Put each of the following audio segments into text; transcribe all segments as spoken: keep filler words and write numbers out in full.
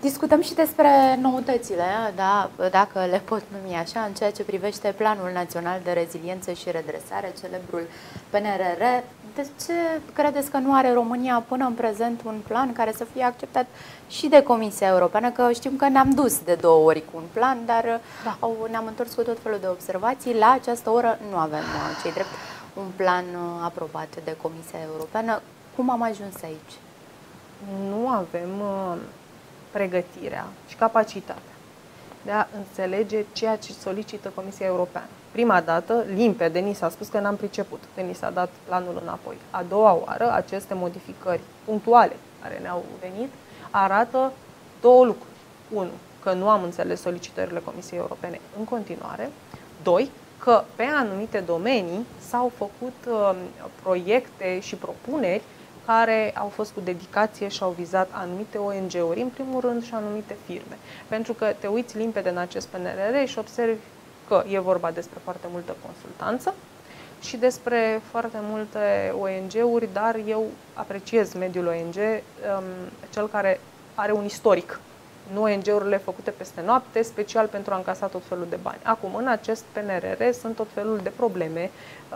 Discutăm și despre noutățile, da, dacă le pot numi așa, în ceea ce privește Planul Național de Reziliență și Redresare, celebrul P N R R. De ce credeți că nu are România până în prezent un plan care să fie acceptat și de Comisia Europeană? Că știm că ne-am dus de două ori cu un plan, dar da. ne-am întors cu tot felul de observații. La această oră nu avem, cei drept, un plan aprobat de Comisia Europeană. Cum am ajuns aici? Nu avem uh, pregătirea și capacitatea de a înțelege ceea ce solicită Comisia Europeană. Prima dată, limpede, ni s-a spus că n-am priceput, că ni s-a dat planul înapoi. A doua oară, aceste modificări punctuale care ne-au venit arată două lucruri. Unu, că nu am înțeles solicitările Comisiei Europene în continuare. Doi, că pe anumite domenii s-au făcut uh, proiecte și propuneri care au fost cu dedicație și au vizat anumite O N G-uri, în primul rând, și anumite firme. Pentru că te uiți limpede în acest P N R R și observi că e vorba despre foarte multă consultanță și despre foarte multe O N G-uri, dar eu apreciez mediul O N G, um, cel care are un istoric. Nu O N G-urile făcute peste noapte, special pentru a încasa tot felul de bani. Acum, în acest P N R R sunt tot felul de probleme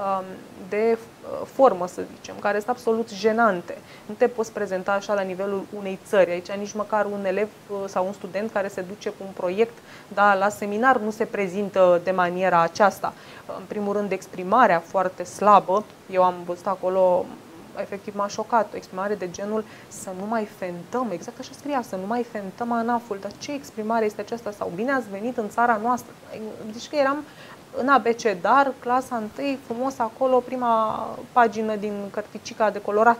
de formă, să zicem, care sunt absolut jenante. Nu te poți prezenta așa la nivelul unei țări. Aici nici măcar un elev sau un student care se duce cu un proiect, dar la seminar nu se prezintă de maniera aceasta. În primul rând, exprimarea foarte slabă. Eu am văzut acolo, efectiv m-a șocat, o exprimare de genul să nu mai fentăm, exact așa scria, să nu mai fentăm ANAF-ul. Dar ce exprimare este aceasta? Sau bine ați venit în țara noastră. Deci că eram în abecedar, clasa întâi, frumos acolo, prima pagină din cărticica de colorat.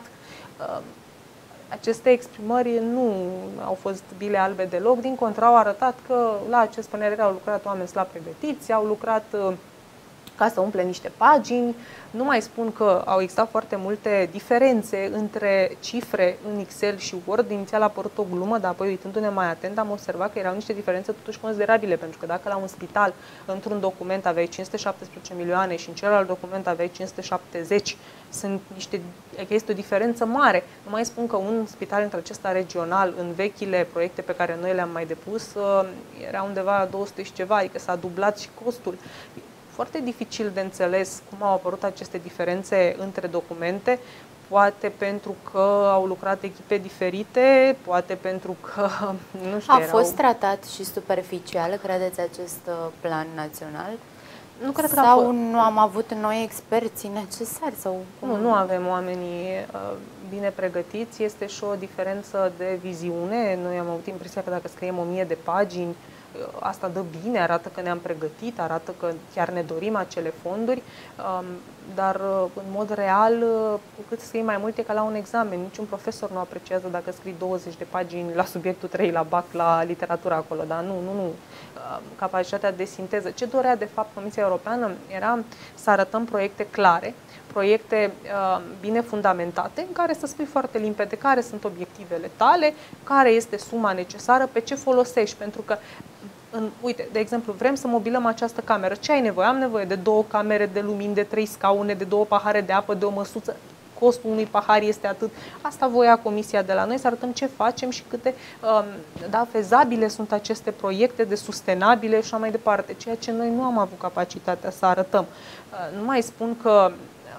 Aceste exprimări nu au fost bile albe deloc, din contră au arătat că la acest P N R R au lucrat oameni slab pregătiți, au lucrat ca să umple niște pagini. Nu mai spun că au existat foarte multe diferențe între cifre în Excel și Word. Inițial a apărut o glumă, dar apoi, uitându-ne mai atent, am observat că erau niște diferențe totuși considerabile, pentru că dacă la un spital, într-un document aveai cinci sute șaptesprezece milioane și în celălalt document aveai cinci sute șaptezeci, sunt niște, este o diferență mare. Nu mai spun că un spital între acesta regional, în vechile proiecte pe care noi le-am mai depus, era undeva la două sute și ceva, adică s-a dublat și costul. Foarte dificil de înțeles cum au apărut aceste diferențe între documente, poate pentru că au lucrat echipe diferite, poate pentru că, nu știu, A erau... fost tratat și superficial, credeți, acest plan național? Nu cred sau că a fost... nu am avut noi experții necesari? Sau cum? Nu, nu avem oamenii uh, bine pregătiți, este și o diferență de viziune. Noi am avut impresia că dacă scriem o mie de pagini, asta dă bine, arată că ne-am pregătit, arată că chiar ne dorim acele fonduri, dar în mod real, cu cât scrii mai mult, e ca la un examen. Niciun profesor nu apreciază dacă scrii douăzeci de pagini la subiectul trei la bac, la literatură acolo, dar nu, nu, nu. Capacitatea de sinteză. Ce dorea de fapt Comisia Europeană era să arătăm proiecte clare, proiecte uh, bine fundamentate, în care să spui foarte limpede care sunt obiectivele tale, care este suma necesară, pe ce folosești. Pentru că, în, uite, de exemplu, vrem să mobilăm această cameră. Ce ai nevoie? Am nevoie de două camere, de lumini, de trei scaune, de două pahare de apă, de o măsuță. Costul unui pahar este atât. Asta voia Comisia de la noi, să arătăm ce facem și câte um, da, fezabile sunt aceste proiecte, de sustenabile și așa mai departe. Ceea ce noi nu am avut capacitatea să arătăm. Uh, nu mai spun că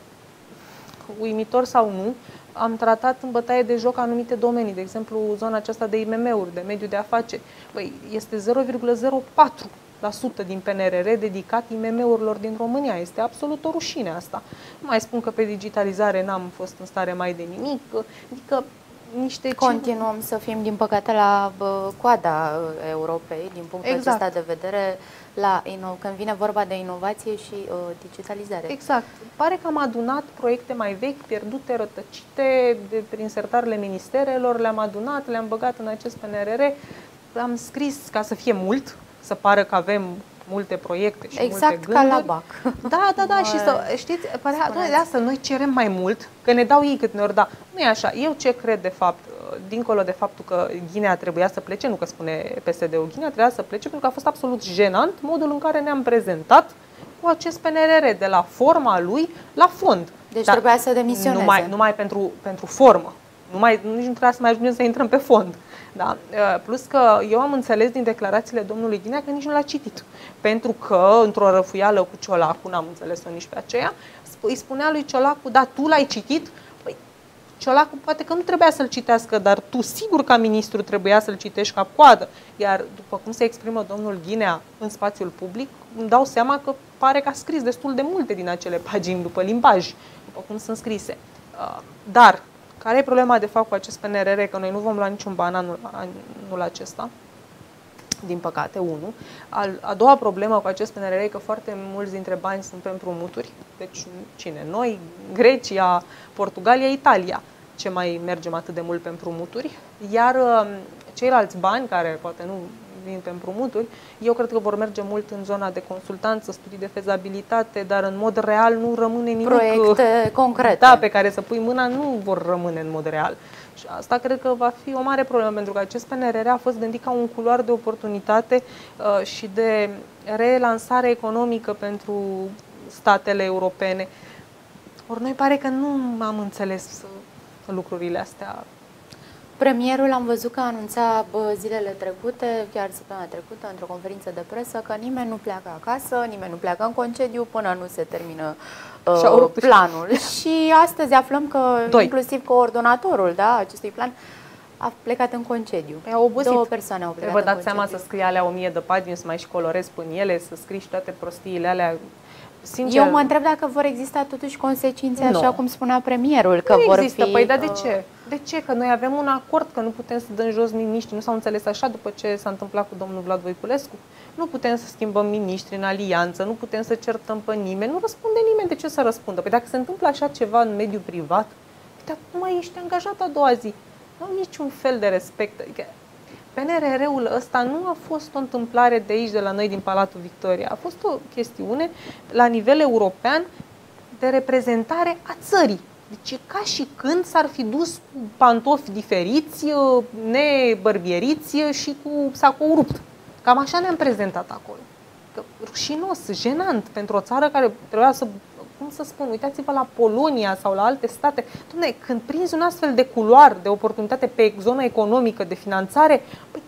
uimitor sau nu, am tratat în bătaie de joc anumite domenii, de exemplu zona aceasta de I M M-uri, de mediu de afaceri. Păi, este zero virgulă zero patru la sută din P N R R dedicat I M M-urilor din România. Este absolut o rușine asta. Nu mai spun că pe digitalizare n-am fost în stare mai de nimic, adică niște... Continuăm să fim, din păcate, la bă, coada Europei, din punctul exact. acesta de vedere, la, când vine vorba de inovație și uh, digitalizare. Exact. Pare că am adunat proiecte mai vechi, pierdute, rătăcite, de, prin sertarele ministerelor, le-am adunat, le-am băgat în acest P N R R, am scris ca să fie mult, să pară că avem multe proiecte și exact multe gânduri. Exact ca la BAC. Da, da, da, și să, știți, părea, de asta noi cerem mai mult, că ne dau ei cât ne ori da. Nu e așa. Eu ce cred de fapt, dincolo de faptul că Ghinea trebuia să plece, nu că spune P S D-ul, Ghinea trebuia să plece pentru că a fost absolut jenant modul în care ne-am prezentat cu acest P N R R, de la forma lui la fond. Deci Dar trebuia să demisioneze. Numai, numai pentru, pentru formă. Nu mai, nici nu trebuia să mai ajungem să intrăm pe fond. Da? Plus că eu am înțeles din declarațiile domnului Ghinea că nici nu l-a citit. Pentru că, într-o răfuială cu Ciolacu, n-am înțeles-o nici pe aceea, îi spunea lui Ciolacu, da, tu l-ai citit? Păi, Ciolacu poate că nu trebuia să-l citească, dar tu sigur ca ministru trebuia să-l citești cap-coadă. Iar după cum se exprimă domnul Ghinea în spațiul public, îmi dau seama că pare că a scris destul de multe din acele pagini după limbaj, după cum sunt scrise. Dar care e problema de fapt cu acest P N R R? Că noi nu vom lua niciun ban anul, anul acesta, din păcate, unu. A doua problemă cu acest P N R R e că foarte mulți dintre bani sunt pe împrumuturi. Deci cine? Noi, Grecia, Portugalia, Italia. Ce mai mergem atât de mult pe împrumuturi? Iar ceilalți bani, care poate nu vin pe împrumuturi, eu cred că vor merge mult în zona de consultanță, studii de fezabilitate, dar în mod real nu rămâne nimic. Proiecte concrete. Da, pe care să pui mâna nu vor rămâne în mod real. Și asta cred că va fi o mare problemă, pentru că acest P N R R a fost gândit ca un culoar de oportunitate uh, și de relansare economică pentru statele europene. Ori noi pare că nu am înțeles lucrurile astea. Premierul am văzut că anunța bă, zilele trecute, chiar săptămâna trecută, într-o conferință de presă, că nimeni nu pleacă acasă, nimeni nu pleacă în concediu până nu se termină uh, planul. Și astăzi aflăm că Doi. inclusiv coordonatorul, da, acestui plan a plecat în concediu. Păi au obosit. Două persoane au plecat. Vă dați seama să scrii alea o mie de pagini, să mai și colorezi până ele, să scrii și toate prostiile alea. Sincer, eu mă întreb dacă vor exista totuși consecințe, nu. așa cum spunea premierul, că nu vor există. fi... Păi, dar de ce? De ce? Că noi avem un acord că nu putem să dăm jos miniștri. Nu s-au înțeles așa după ce s-a întâmplat cu domnul Vlad Voiculescu? Nu putem să schimbăm miniștri în alianță, nu putem să certăm pe nimeni, nu răspunde nimeni. De ce să răspundă? Păi dacă se întâmplă așa ceva în mediul privat, dar nu mai ești angajat a doua zi. Nu au niciun fel de respect. P N R R-ul ăsta nu a fost o întâmplare de aici, de la noi, din Palatul Victoria. A fost o chestiune la nivel european de reprezentare a țării. Deci e ca și când s-ar fi dus cu pantofi diferiți, nebărbieriți și cu sacou rupt. Cam așa ne-am prezentat acolo. Că rușinos, jenant pentru o țară care trebuia să, cum să spun, uitați-vă la Polonia sau la alte state. Doamne, când prinzi un astfel de culoar, de oportunitate pe zona economică, de finanțare, păi,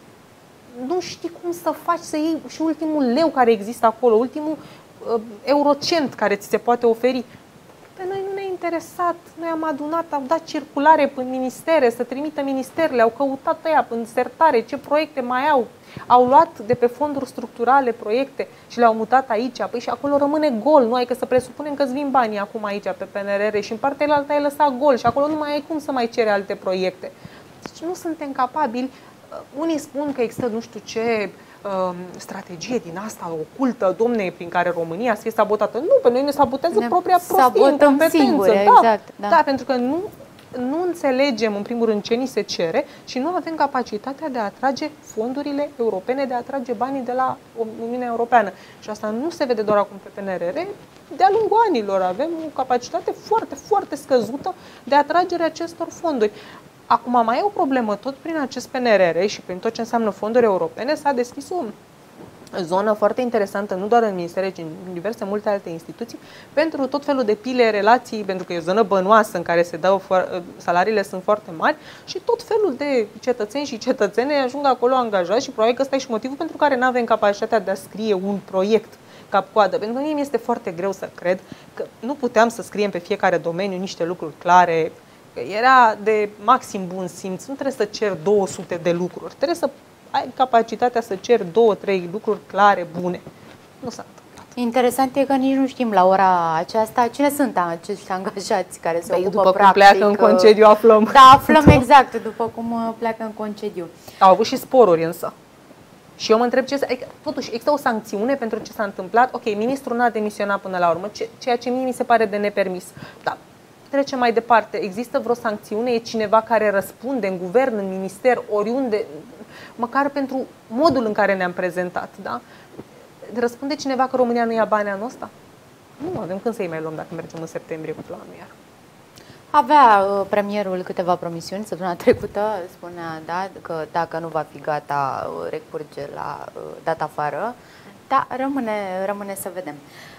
nu știi cum să faci să iei și ultimul leu care există acolo, ultimul uh, eurocent care ți se poate oferi. Pe noi nu ne-a interesat, noi am adunat, am dat circulare până ministere, să trimită ministerele, au căutat ăia în sertare, ce proiecte mai au. Au luat de pe fonduri structurale proiecte și le-au mutat aici. Păi și acolo rămâne gol, nu ai că să presupunem că îți vin banii acum aici pe P N R R și în partea alta ai lăsat gol și acolo nu mai ai cum să mai cere alte proiecte. Deci nu suntem capabili. Unii spun că există nu știu ce uh, strategie din asta ocultă, domne, prin care România să fie sabotată. Nu, pe noi ne sabotează ne propria prostie, incompetență. Singure, da, exact, da. da, pentru că nu nu înțelegem, în primul rând, ce ni se cere și nu avem capacitatea de a atrage fondurile europene, de a atrage banii de la Uniunea Europeană. Și asta nu se vede doar acum pe P N R R, de-a lungul anilor avem o capacitate foarte, foarte scăzută de atragerea acestor fonduri. Acum mai e o problemă, tot prin acest P N R R și prin tot ce înseamnă fonduri europene s-a deschis o zonă foarte interesantă, nu doar în ministere, ci în diverse multe alte instituții, pentru tot felul de pile, relații, pentru că e o zonă bănoasă în care se dau, salariile sunt foarte mari și tot felul de cetățeni și cetățene ajung acolo angajați și probabil că ăsta e și motivul pentru care nu avem capacitatea de a scrie un proiect cap-coadă. Pentru că mie mi este foarte greu să cred că nu puteam să scriem pe fiecare domeniu niște lucruri clare, că era de maxim bun simț, nu trebuie să cer două sute de lucruri, trebuie să ai capacitatea să ceri două, trei lucruri clare, bune. Nu s-a întâmplat. Interesant e că nici nu știm la ora aceasta cine sunt acești angajați care se Băi, ocupă după practic. Cum pleacă în concediu aflăm. Da, aflăm exact după cum pleacă în concediu. Au avut și sporuri însă. Și eu mă întreb ce... Adică, totuși, există o sancțiune pentru ce s-a întâmplat? Ok, ministrul n-a demisionat până la urmă, ce, ceea ce mie mi se pare de nepermis. Da. Trecem mai departe. Există vreo sancțiune? E cineva care răspunde în guvern, în minister, oriunde, măcar pentru modul în care ne-am prezentat, da? Răspunde cineva că România nu ia bani anul ăsta? Nu avem când să-i mai luăm dacă mergem în septembrie cu planul iar. Avea uh, premierul câteva promisiuni. Săptămâna trecută spunea, da, că dacă nu va fi gata, recurge la uh, data afară. Da, rămâne, rămâne să vedem.